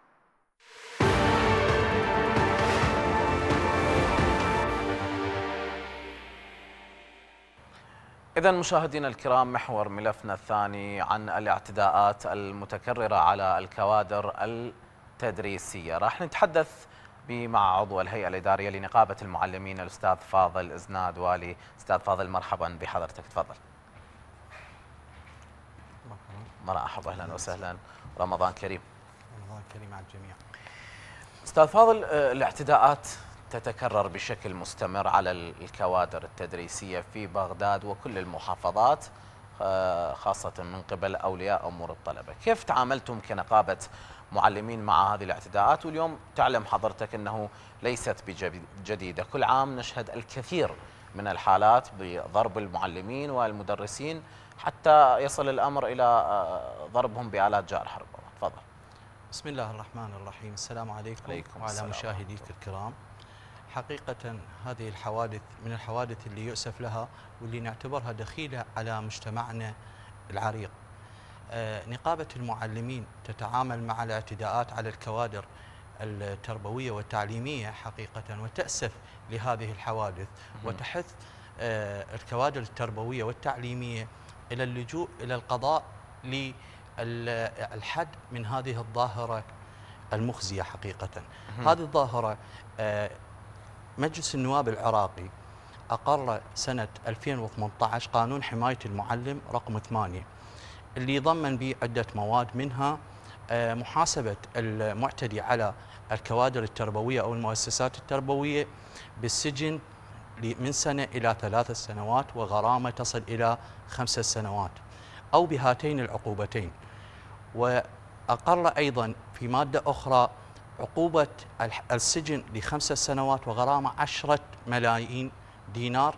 إذا مشاهدينا الكرام، محور ملفنا الثاني عن الاعتداءات المتكررة على الكوادر التدريسية. راح نتحدث مع عضو الهيئة الإدارية لنقابة المعلمين الأستاذ فاضل إزناد والي. أستاذ فاضل مرحبا بحضرتك، تفضل. مرحبا، أهلا وسهلا، رمضان كريم.
رمضان كريم على الجميع.
أستاذ فاضل، الاعتداءات تتكرر بشكل مستمر على الكوادر التدريسية في بغداد وكل المحافظات، خاصة من قبل أولياء أمور الطلبة. كيف تعاملتم كنقابة معلمين مع هذه الاعتداءات؟ واليوم تعلم حضرتك أنه ليست بجديدة، كل عام نشهد الكثير من الحالات بضرب المعلمين والمدرسين حتى يصل الأمر إلى ضربهم بآلات جار حرب. تفضل.
بسم الله الرحمن الرحيم. السلام عليكم, عليكم وعلى مشاهديك الكرام. حقيقة هذه الحوادث من الحوادث اللي يؤسف لها واللي نعتبرها دخيلة على مجتمعنا العريق. آه نقابة المعلمين تتعامل مع الاعتداءات على الكوادر التربوية والتعليمية حقيقة، وتأسف لهذه الحوادث وتحث آه الكوادر التربوية والتعليمية إلى اللجوء إلى القضاء للحد من هذه الظاهرة المخزية حقيقة. هذه الظاهرة آه مجلس النواب العراقي أقر سنة ألفين وثمانية عشر قانون حماية المعلم رقم ثمانية، اللي يضمن به عدة مواد، منها محاسبة المعتدي على الكوادر التربوية أو المؤسسات التربوية بالسجن من سنة إلى ثلاث سنوات وغرامة تصل إلى خمس سنوات أو بهاتين العقوبتين. وأقر أيضا في مادة أخرى عقوبة السجن لخمس سنوات وغرامة عشرة ملايين دينار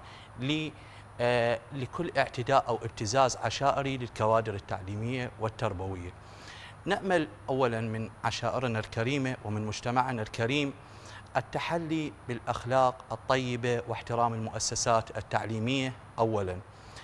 لكل اعتداء أو ابتزاز عشائري للكوادر التعليمية والتربوية. نأمل أولا من عشائرنا الكريمة ومن مجتمعنا الكريم التحلي بالأخلاق الطيبة واحترام المؤسسات التعليمية أولا،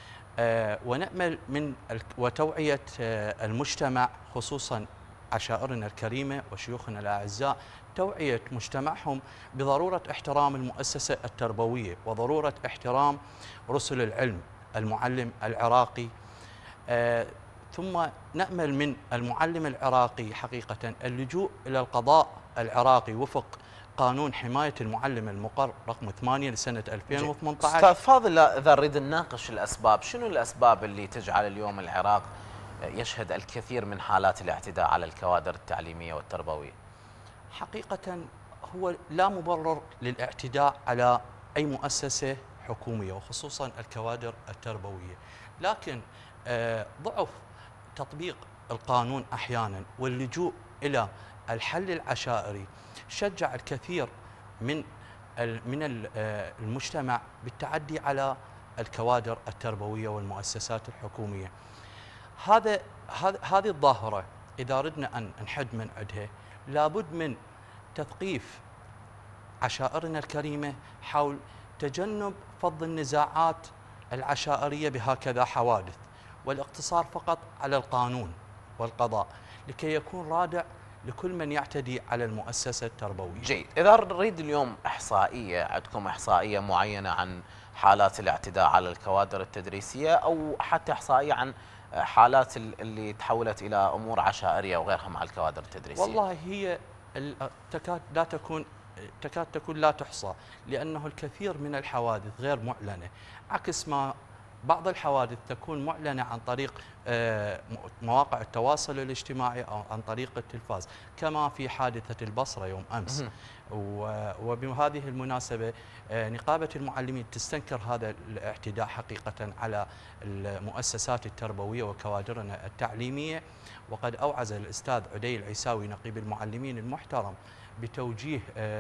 ونأمل من وتوعية المجتمع خصوصا عشائرنا الكريمة وشيوخنا الأعزاء، توعية مجتمعهم بضرورة احترام المؤسسة التربوية وضرورة احترام رسل العلم، المعلم العراقي. آه ثم نأمل من المعلم العراقي حقيقة اللجوء إلى القضاء العراقي وفق قانون حماية المعلم المقر رقم ثمانية لسنة ألفين وثمانية عشر.
أستاذ فاضل، إذا نريد نناقش الأسباب، شنو الأسباب اللي تجعل اليوم العراق يشهد الكثير من حالات الاعتداء على الكوادر التعليمية والتربوية؟
حقيقة هو لا مبرر للاعتداء على أي مؤسسة حكومية وخصوصا الكوادر التربوية، لكن آه ضعف تطبيق القانون أحيانا واللجوء إلى الحل العشائري شجع الكثير من من المجتمع بالتعدي على الكوادر التربوية والمؤسسات الحكومية. هذا هذه الظاهرة إذا ردنا أن نحد من عندها لابد من تثقيف عشائرنا الكريمة حول تجنب فض النزاعات العشائرية بهكذا حوادث، والاقتصار فقط على القانون والقضاء لكي يكون رادع لكل من يعتدي على المؤسسة التربوية.
جيد. إذا نريد اليوم إحصائية، عندكم إحصائية معينة عن حالات الاعتداء على الكوادر التدريسية أو حتى إحصائية عن حالات اللي تحولت إلى أمور عشائرية وغيرها مع الكوادر التدريسية؟
والله هي تكاد لا تكون تكاد تكون لا تحصى، لأنه الكثير من الحوادث غير معلنة، عكس ما بعض الحوادث تكون معلنة عن طريق مواقع التواصل الاجتماعي أو عن طريق التلفاز، كما في حادثة البصرة يوم أمس. وبهذه المناسبة نقابة المعلمين تستنكر هذا الاعتداء حقيقة على المؤسسات التربوية وكوادرنا التعليمية، وقد أوعز الأستاذ عدي العيساوي نقيب المعلمين المحترم بتوجيه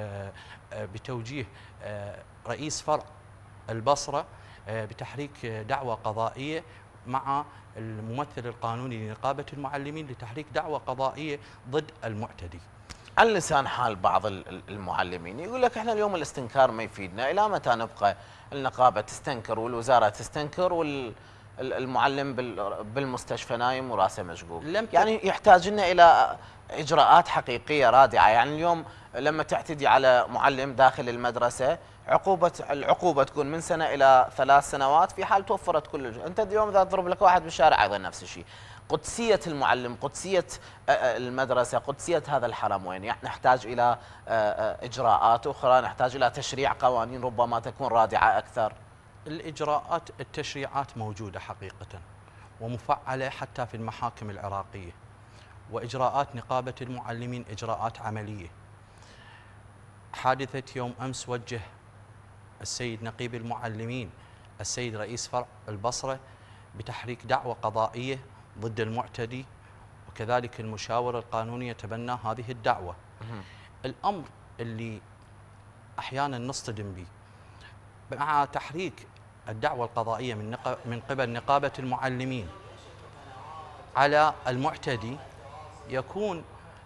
بتوجيه رئيس فرع البصرة بتحريك دعوى قضائية مع الممثل القانوني لنقابة المعلمين لتحريك دعوى قضائية ضد المعتدي.
على لسان حال بعض المعلمين يقول لك احنا اليوم الاستنكار ما يفيدنا، الى متى نبقى النقابة تستنكر والوزارة تستنكر والمعلم بالمستشفى نايم وراسه مشقوق؟ يعني يحتاج لنا الى اجراءات حقيقية رادعة. يعني اليوم لما تعتدي على معلم داخل المدرسة عقوبة العقوبة تكون من سنة إلى ثلاث سنوات في حال توفرت كل الجهود. أنت اليوم إذا تضرب لك واحد بالشارع أيضا نفس الشيء. قدسية المعلم، قدسية المدرسة، قدسية هذا الحرم وين؟ يعني نحتاج إلى إجراءات أخرى، نحتاج إلى تشريع قوانين ربما تكون رادعة أكثر.
الإجراءات التشريعات موجودة حقيقة ومفعلة حتى في المحاكم العراقية، وإجراءات نقابة المعلمين إجراءات عملية. حادثة يوم أمس وجه السيد نقيب المعلمين السيد رئيس فرع البصرة بتحريك دعوة قضائية ضد المعتدي، وكذلك المشاور القانوني يتبنى هذه الدعوة. الأمر اللي أحيانا نصطدم به مع تحريك الدعوة القضائية من من قبل نقابة المعلمين على المعتدي، يكون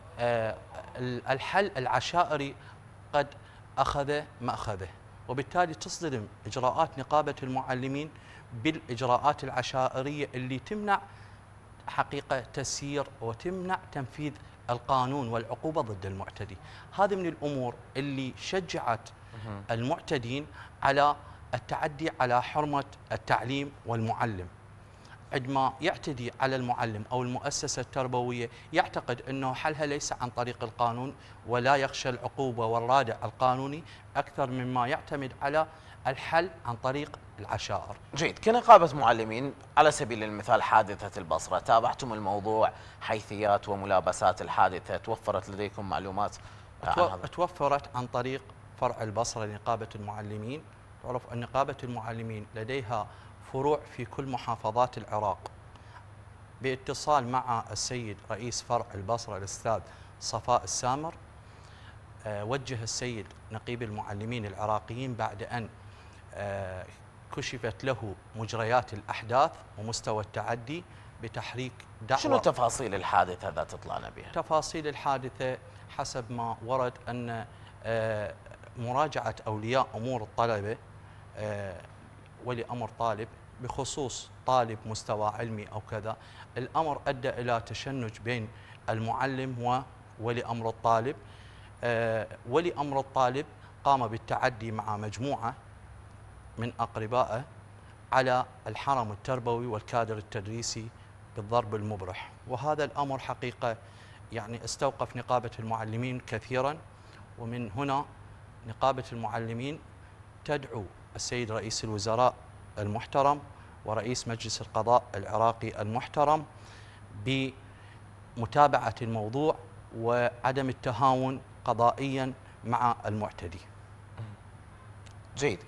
الحل العشائري قد أخذ مأخذه، وبالتالي تصطدم إجراءات نقابة المعلمين بالإجراءات العشائرية اللي تمنع حقيقة تسيير وتمنع تنفيذ القانون والعقوبة ضد المعتدي. هذه من الأمور اللي شجعت المعتدين على التعدي على حرمة التعليم والمعلم. عندما يعتدي على المعلم أو المؤسسة التربوية يعتقد أنه حلها ليس عن طريق القانون، ولا يخشى العقوبة والرادع القانوني أكثر مما يعتمد على الحل عن طريق العشائر.
جيد. كنقابة معلمين على سبيل المثال حادثة البصرة، تابعتم الموضوع، حيثيات وملابسات الحادثة، توفرت لديكم معلومات عن هذا؟
توفرت عن طريق فرع البصرة لنقابة المعلمين. تعرف أن نقابة المعلمين لديها فروع في كل محافظات العراق. باتصال مع السيد رئيس فرع البصرة الأستاذ صفاء السامر، وجه السيد نقيب المعلمين العراقيين بعد أن كشفت له مجريات الأحداث ومستوى التعدي بتحريك دعوة.
شنو تفاصيل الحادثة هذا تطلعنا بها؟
تفاصيل الحادثة حسب ما ورد أن مراجعة أولياء أمور الطلبة، ولي أمر طالب بخصوص طالب مستوى علمي أو كذا، الأمر أدى إلى تشنج بين المعلم وولي أمر الطالب. ولي أمر الطالب قام بالتعدي مع مجموعة من أقربائه على الحرم التربوي والكادر التدريسي بالضرب المبرح، وهذا الأمر حقيقة يعني استوقف نقابة المعلمين كثيرا. ومن هنا نقابة المعلمين تدعو السيد رئيس الوزراء المحترم ورئيس مجلس القضاء العراقي المحترم بمتابعة الموضوع وعدم التهاون قضائيا مع المعتدي.
جيد.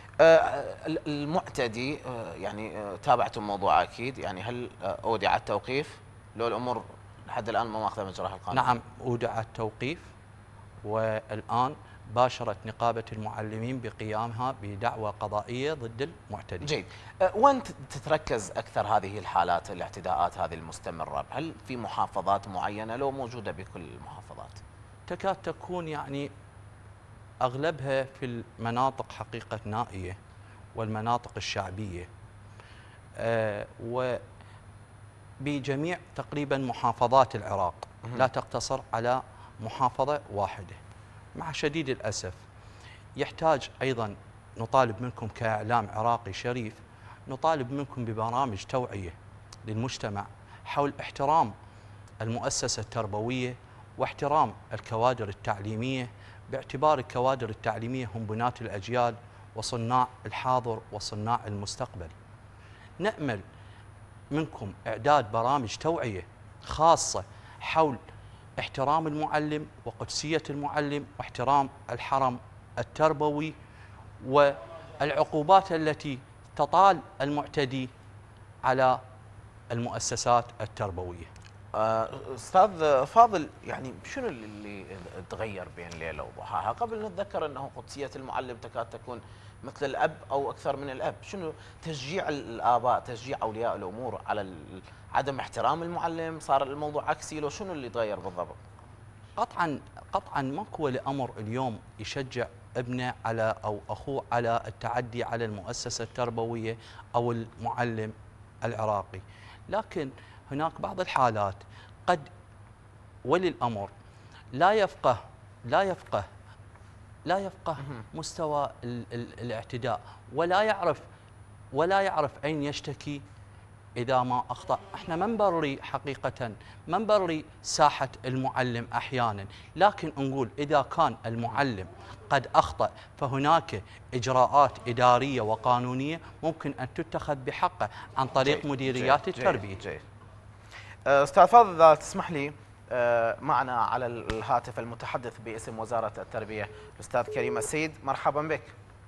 المعتدي يعني تابعتم الموضوع أكيد، يعني هل أودع التوقيف لو الأمور لحد الآن ما ماخذة مجراها القانون؟
نعم، أودع التوقيف، والآن باشرت نقابة المعلمين بقيامها بدعوى قضائية ضد المعتدي.
جيد. وين تتركز أكثر هذه الحالات الاعتداءات هذه المستمرة؟ هل في محافظات معينة لو موجودة بكل المحافظات؟
تكاد تكون يعني أغلبها في المناطق حقيقة نائية والمناطق الشعبية، أه وبجميع تقريبا محافظات العراق، لا تقتصر على محافظة واحدة. مع شديد الأسف يحتاج أيضا نطالب منكم كإعلام عراقي شريف، نطالب منكم ببرامج توعية للمجتمع حول احترام المؤسسة التربوية واحترام الكوادر التعليمية، باعتبار الكوادر التعليمية هم بناة الأجيال وصناع الحاضر وصناع المستقبل. نأمل منكم إعداد برامج توعية خاصة حول احترام المعلم وقدسية المعلم واحترام الحرم التربوي والعقوبات التي تطال المعتدي على المؤسسات التربوية.
أستاذ فاضل، يعني شنو اللي تغير بين ليلة وضحاها؟ قبل نتذكر أنه قدسية المعلم تكاد تكون مثل الأب أو أكثر من الأب. شنو تشجيع الآباء، تشجيع أولياء الأمور على عدم احترام المعلم؟ صار الموضوع عكسي لو شنو اللي تغير بالضبط؟
قطعا قطعا ماكو ولي أمر اليوم يشجع ابنه على أو أخوه على التعدي على المؤسسة التربوية أو المعلم العراقي، لكن هناك بعض الحالات قد ولي الأمر لا يفقه لا يفقه لا يفقه مستوى ال ال الاعتداء، ولا يعرف ولا يعرف أين يشتكي إذا ما أخطأ. احنا ما نبري حقيقة، ما نبري ساحة المعلم أحيانا، لكن نقول إذا كان المعلم قد أخطأ فهناك إجراءات إدارية وقانونية ممكن أن تتخذ بحقه عن طريق جيد مديريات جيد التربية.
جيد جيد. أستاذ فاضل، إذا تسمح لي معنا على الهاتف المتحدث باسم وزارة التربية الأستاذ كريم السيد، مرحبا بك.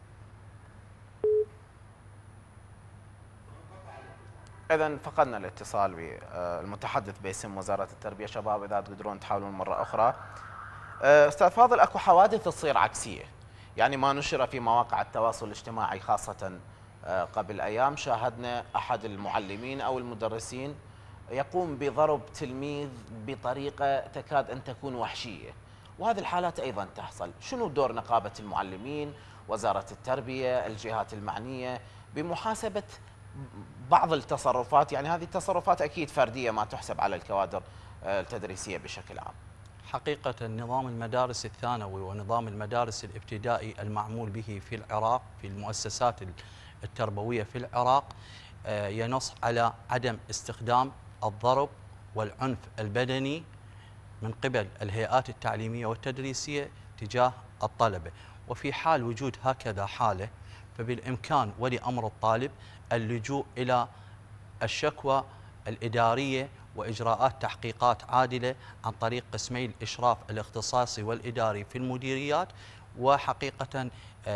إذن فقدنا الاتصال بالمتحدث باسم وزارة التربية. شباب إذا تقدرون تحاولون مرة أخرى. أستاذ فاضل، أكو حوادث تصير عكسية، يعني ما نشر في مواقع التواصل الاجتماعي خاصة قبل أيام، شاهدنا أحد المعلمين أو المدرسين يقوم بضرب تلميذ بطريقة تكاد أن تكون وحشية، وهذه الحالات أيضا تحصل. شنو دور نقابة المعلمين، وزارة التربية، الجهات المعنية بمحاسبة بعض التصرفات؟ يعني هذه التصرفات أكيد فردية ما تحسب على الكوادر التدريسية بشكل عام.
حقيقة نظام المدارس الثانوي ونظام المدارس الابتدائي المعمول به في العراق في المؤسسات التربوية في العراق ينص على عدم استخدام الضرب والعنف البدني من قبل الهيئات التعليمية والتدريسية تجاه الطلبة، وفي حال وجود هكذا حالة فبالإمكان ولي أمر الطالب اللجوء إلى الشكوى الإدارية وإجراءات تحقيقات عادلة عن طريق قسمي الإشراف الاختصاصي والإداري في المديريات، وحقيقة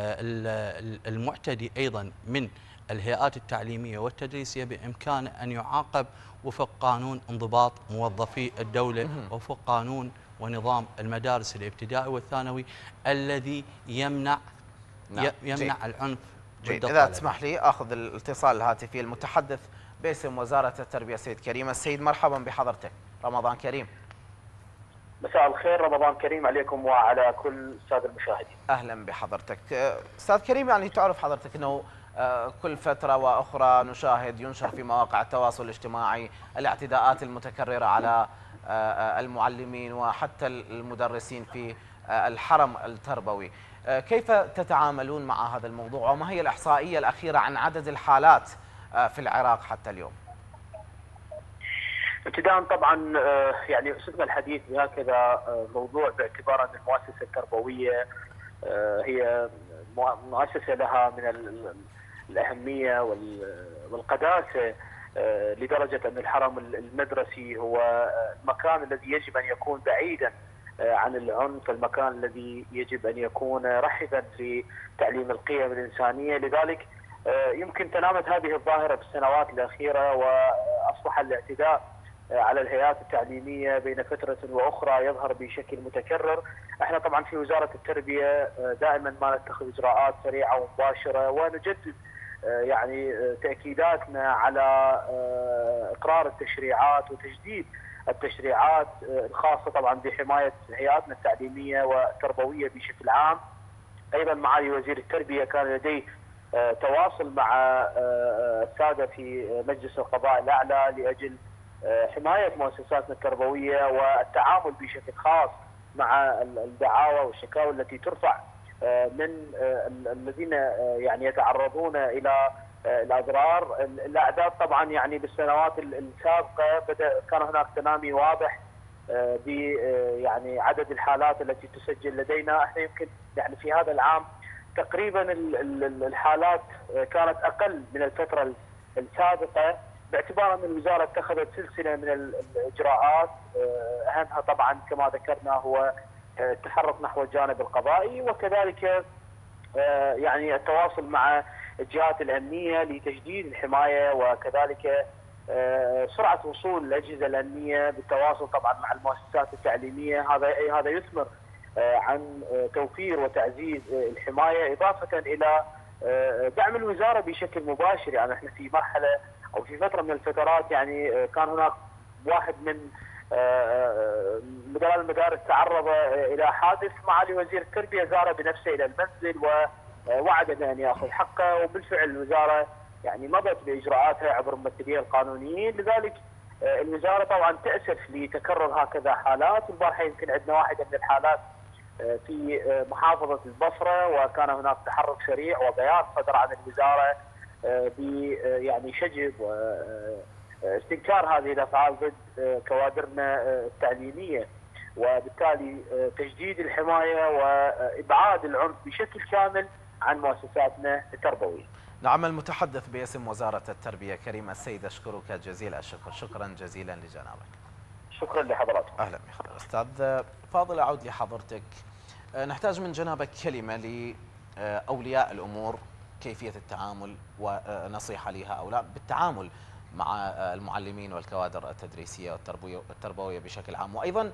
المعتدي أيضا من الهيئات التعليمية والتدريسية بإمكانه أن يعاقب وفق قانون انضباط موظفي الدولة وفق قانون ونظام المدارس الابتدائي والثانوي الذي يمنع نعم. يمنع جيد. العنف
ضد إذا تسمح لي أخذ الاتصال الهاتفي المتحدث باسم وزارة التربية سيد كريم السيد. مرحبا بحضرتك، رمضان كريم.
مساء الخير، رمضان كريم عليكم وعلى كل السادة المشاهدين.
أهلا بحضرتك أستاذ كريم. يعني تعرف حضرتك أنه كل فترة وأخرى نشاهد ينشر في مواقع التواصل الاجتماعي الاعتداءات المتكررة على المعلمين وحتى المدرسين في الحرم التربوي. كيف تتعاملون مع هذا الموضوع، وما هي الإحصائية الأخيرة عن عدد الحالات في العراق حتى اليوم؟
ابتداء طبعا يعني اسسنا الحديث بهكذا موضوع باعتبار ان المؤسسه التربويه هي مؤسسه لها من الاهميه والقداسه لدرجه ان الحرم المدرسي هو المكان الذي يجب ان يكون بعيدا عن العنف، المكان الذي يجب ان يكون رحبا في تعليم القيم الانسانيه. لذلك يمكن تنامت هذه الظاهره في السنوات الاخيره واصبح الاعتداء على الهيئات التعليميه بين فتره واخرى يظهر بشكل متكرر. احنا طبعا في وزاره التربيه دائما ما نتخذ اجراءات سريعه ومباشره ونجدد يعني تاكيداتنا على اقرار التشريعات وتجديد التشريعات الخاصه طبعا بحمايه هيئاتنا التعليميه والتربويه بشكل عام. ايضا معالي وزير التربيه كان لديه تواصل مع الساده في مجلس القضاء الاعلى لاجل حمايه مؤسساتنا التربويه والتعامل بشكل خاص مع الدعاوى والشكاوى التي ترفع من الذين يعني يتعرضون الى الاضرار. الاعداد طبعا يعني بالسنوات السابقه بدا كان هناك تنامي واضح ب يعني عدد الحالات التي تسجل لدينا. احنا يمكن يعني في هذا العام تقريبا الحالات كانت اقل من الفتره السابقه، باعتبار ان الوزاره اتخذت سلسله من الاجراءات اهمها طبعا كما ذكرنا هو التحرك نحو الجانب القضائي، وكذلك يعني التواصل مع الجهات الامنيه لتجديد الحمايه، وكذلك سرعه وصول الاجهزه الامنيه بالتواصل طبعا مع المؤسسات التعليميه. هذا هذا يثمر عن توفير وتعزيز الحمايه، اضافه الى دعم الوزاره بشكل مباشر. يعني احنا في مرحله او في فتره من الفترات يعني كان هناك واحد من مدراء المدارس تعرض الى حادث، معالي وزير التربيه زار بنفسه الى المنزل ووعد بان ياخذ حقه، وبالفعل الوزاره يعني مضت باجراءاتها عبر الممثلين القانونيين. لذلك الوزاره طبعا تاسف لتكرر هكذا حالات. البارحه يمكن عندنا واحده من الحالات في محافظه البصره، وكان هناك تحرك سريع وبيان صدر عن الوزاره ب يعني شجب استنكار هذه الافعال ضد كوادرنا التعليميه، وبالتالي تجديد الحمايه وابعاد العنف بشكل كامل عن مؤسساتنا التربويه.
نعم، المتحدث باسم وزارة التربية كريم السيد أشكرك جزيل الشكر، شكرا جزيلا لجنابك.
شكرا لحضراتكم.
أهلا بك أستاذ فاضل. أعود لحضرتك، نحتاج من جنابك كلمة لأولياء الأمور، كيفية التعامل ونصيحة لها أو لا بالتعامل مع المعلمين والكوادر التدريسية والتربوية بشكل عام، وأيضا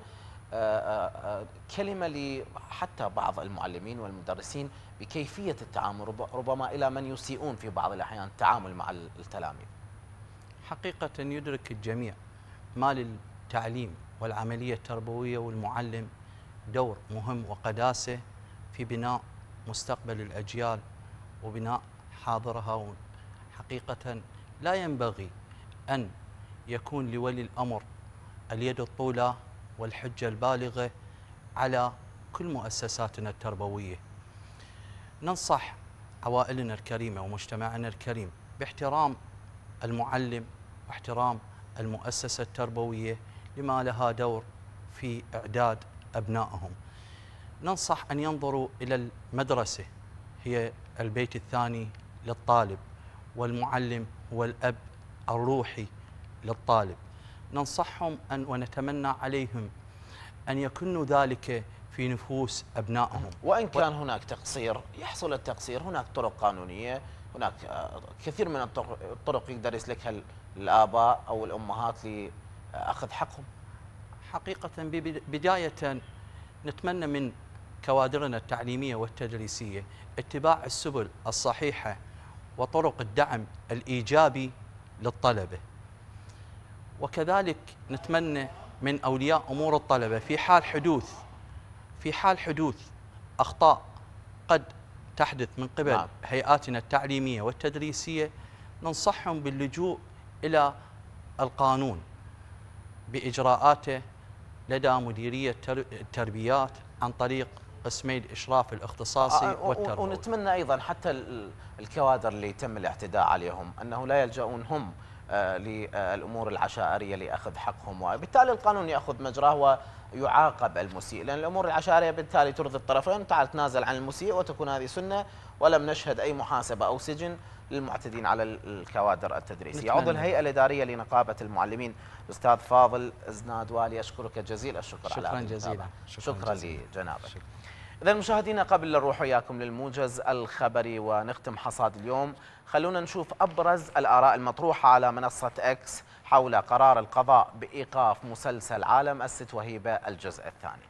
كلمة لحتى بعض المعلمين والمدرسين بكيفية التعامل ربما إلى من يسيئون في بعض الأحيان التعامل مع التلاميذ.
حقيقة يدرك الجميع ما للتعليم والعملية التربوية والمعلم دور مهم وقداسة في بناء مستقبل الأجيال وبناء حاضرها. حقيقة لا ينبغي أن يكون لولي الأمر اليد الطولى والحجة البالغة على كل مؤسساتنا التربوية. ننصح عوائلنا الكريمة ومجتمعنا الكريم باحترام المعلم واحترام المؤسسة التربوية لما لها دور في إعداد أبنائهم. ننصح أن ينظروا إلى المدرسة هي البيت الثاني للطالب، والمعلم هو الأب الروحي للطالب. ننصحهم أن ونتمنى عليهم أن يكونوا ذلك في نفوس أبنائهم.
وإن كان هناك تقصير، يحصل التقصير، هناك طرق قانونية، هناك كثير من الطرق يقدر يسلكها الآباء أو الأمهات لأخذ حقهم.
حقيقة بداية نتمنى من كوادرنا التعليمية والتدريسية اتباع السبل الصحيحة وطرق الدعم الإيجابي للطلبة، وكذلك نتمنى من أولياء أمور الطلبة في حال حدوث في حال حدوث أخطاء قد تحدث من قبل نعم. هيئاتنا التعليمية والتدريسية، ننصحهم باللجوء إلى القانون بإجراءاته لدى مديرية التربيات عن طريق قسمي الإشراف الاختصاصي والتربوي.
ونتمنى أيضا حتى الكوادر اللي تم الاعتداء عليهم أنه لا يلجؤون هم للأمور العشائرية لأخذ حقهم، وبالتالي القانون يأخذ مجراه ويعاقب المسيء، لأن الأمور العشائرية بالتالي ترضي الطرفين. تعال تنازل عن المسيء وتكون هذه سنة، ولم نشهد أي محاسبة أو سجن للمعتدين على الكوادر التدريسية. عضو الهيئة الإدارية لنقابة المعلمين الأستاذ فاضل زنادوالي، أشكرك جزيل الشكر.
شكرا
على
جزيلا.
شكرا, شكرا لجنابك. إذا مشاهدينا، قبل نروح وياكم للموجز الخبري ونختم حصاد اليوم، خلونا نشوف أبرز الآراء المطروحة على منصة إكس حول قرار القضاء بإيقاف مسلسل عالم الست وهيبة الجزء الثاني.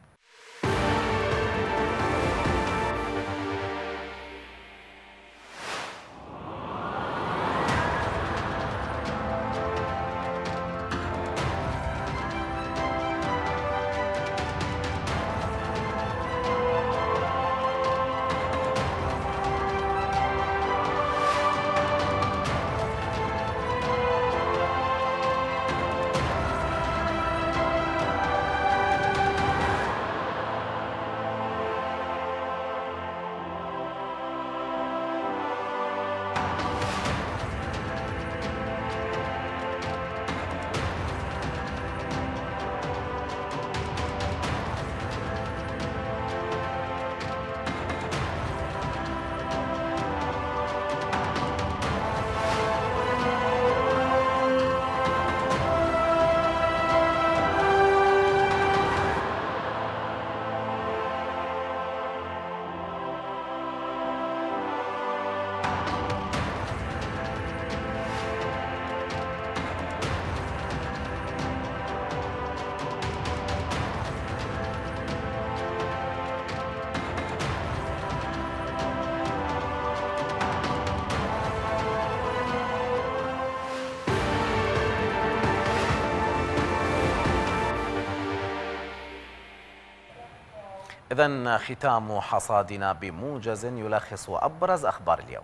إذن ختام حصادنا بموجز يلخص أبرز أخبار اليوم.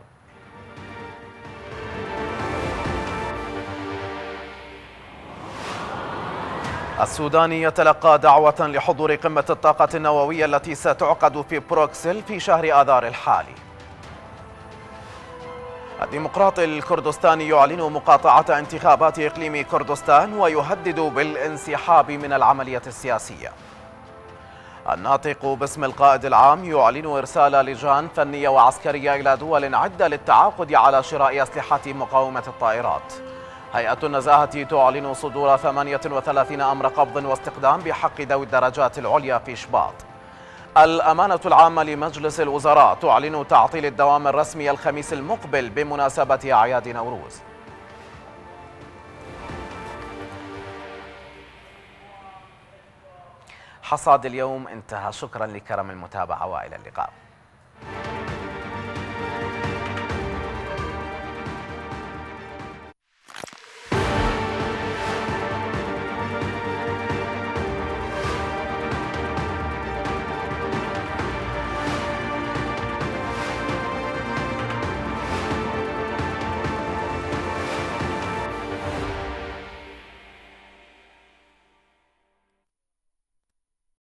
السودان يتلقى دعوة لحضور قمة الطاقة النووية التي ستعقد في بروكسل في شهر آذار الحالي. الديمقراطي الكردستاني يعلن مقاطعة انتخابات إقليم كردستان ويهدد بالانسحاب من العملية السياسية. الناطق باسم القائد العام يعلن إرسال لجان فنية وعسكرية إلى دول عدة للتعاقد على شراء أسلحة مقاومة الطائرات. هيئة النزاهة تعلن صدور ثمانية وثلاثين أمر قبض واستقدام بحق ذوي الدرجات العليا في شباط. الأمانة العامة لمجلس الوزراء تعلن تعطيل الدوام الرسمي الخميس المقبل بمناسبة أعياد نوروز. حصاد اليوم انتهى، شكرا لكرم المتابعة وإلى اللقاء.